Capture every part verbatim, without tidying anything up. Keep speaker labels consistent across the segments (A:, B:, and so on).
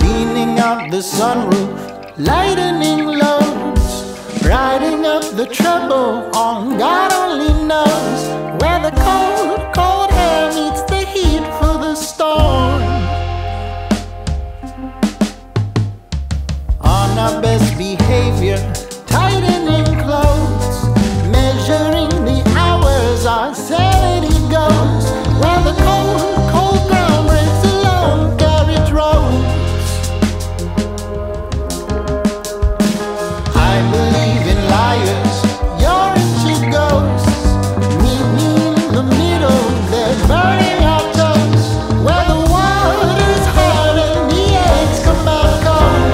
A: Cleaning out the sunroof, lightening loads, riding up the treble on God only knows where the cold, cold air meets the heat for the storm. On our best behavior, tightening clothes, measuring the hours our sanity goes where the cold, cold ground breaks along carriage roads. I believe in liars, you're into ghosts. Meet me in the middle, they're burning our toes where the water's hard and the eggs come out cold.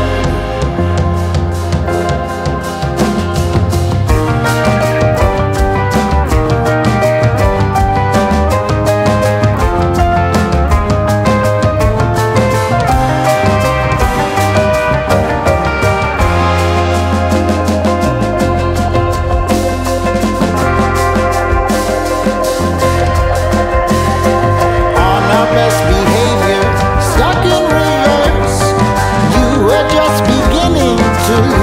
A: Best behavior, stuck in reverse. You were just beginning to